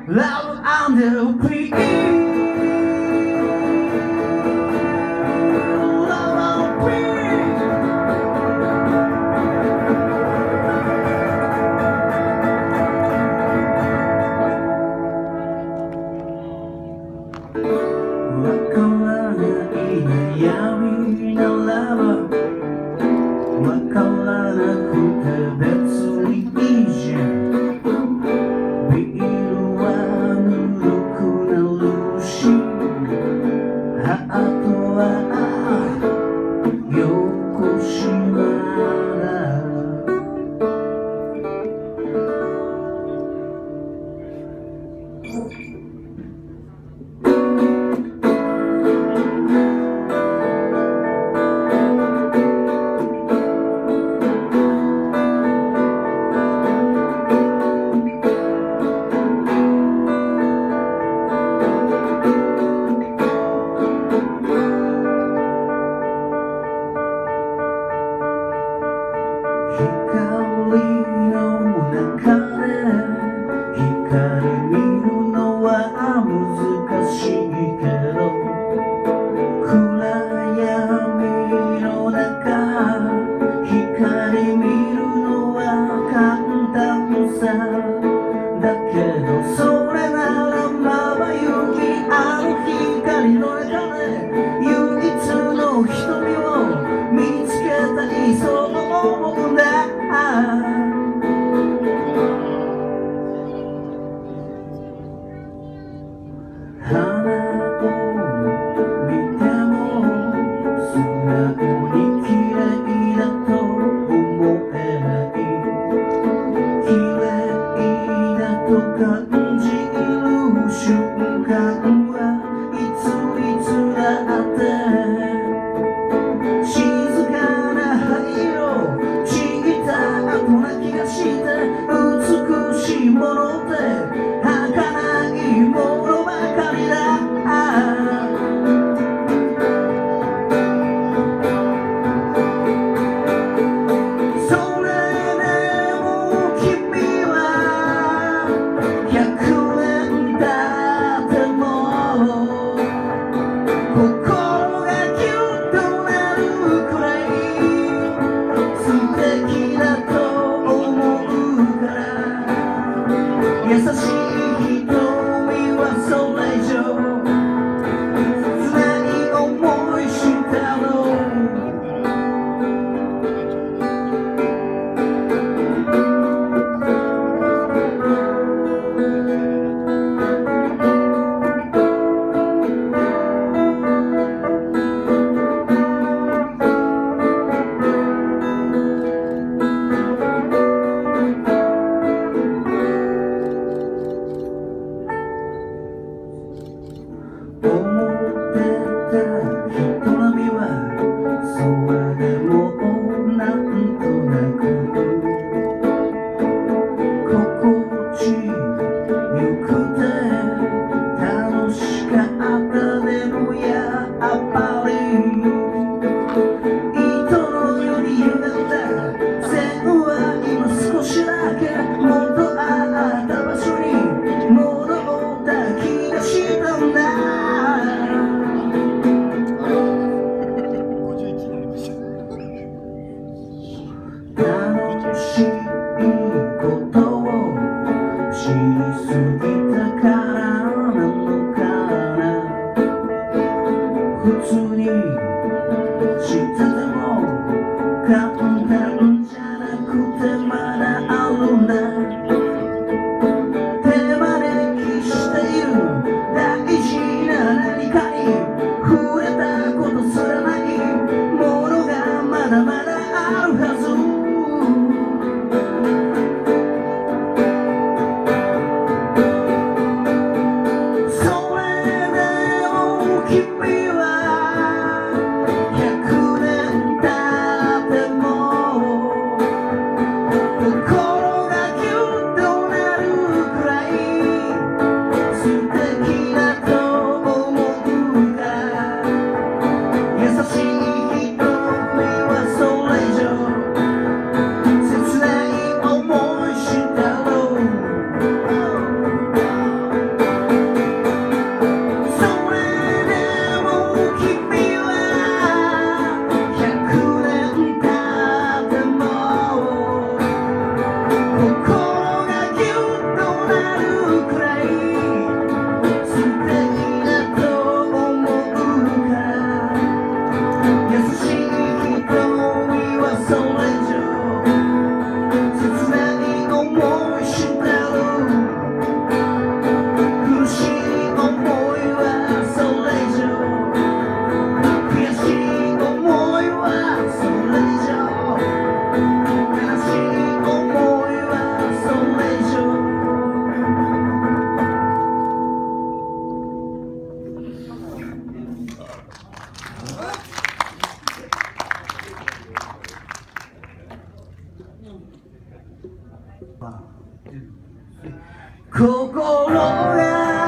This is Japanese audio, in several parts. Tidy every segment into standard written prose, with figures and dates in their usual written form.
Love under peace. Love under peace.わからない悩みならばわからなくて別にいいじゃん。ビールはぬるくなるしハートは横島だ。光の中で光見るのは難しいけど暗闇の中光見るのは簡単さだけどそれならまばゆきあの光の中で唯一の瞳を見つけたいそう思うんだ。花を見ても素直に綺麗だと思えない綺麗だと感じる瞬間はいついつだって静かな灰色散った後な気がして美しいものって儚いものばかりだ。それでも君は100年経っても心がキュッとなるくらい素敵だと思うから優しい瞳はそれ以上切ない思いしたの。思ってた人並みはそれでもなんとなく心地よくて楽しかったでもやっぱり糸のように歪んだ線は今少しだけ元あった場所に戻った気がしたんだ。楽しいことをしすぎたからなのかな。普通にしてても簡単じゃなくてまだあるんだ。手招きしている大事な何かに触れたことすらないものがまだまだあるはず。 が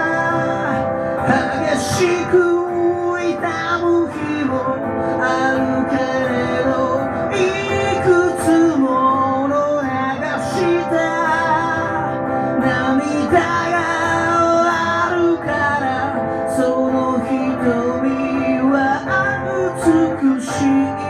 激しく痛む日もあるけれど、いくつもの流した涙があるからその瞳は美しい。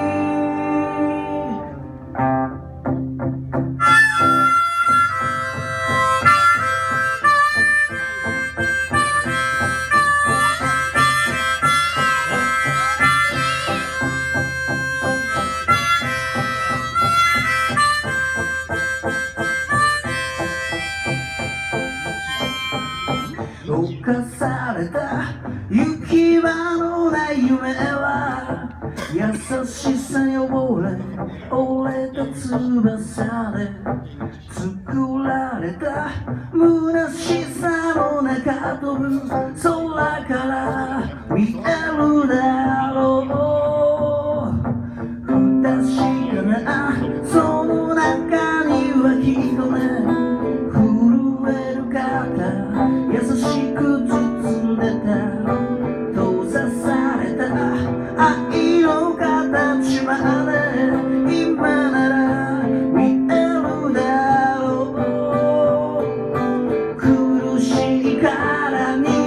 侵された行き場のない夢は優しさに溺れ折れた翼で作られた虚しさの中飛ぶ空から見えるだろう。不確かなその中にはきっとね、震える肩優しく包んでた閉ざされた愛の形まで今なら見えるだろう。苦しいからに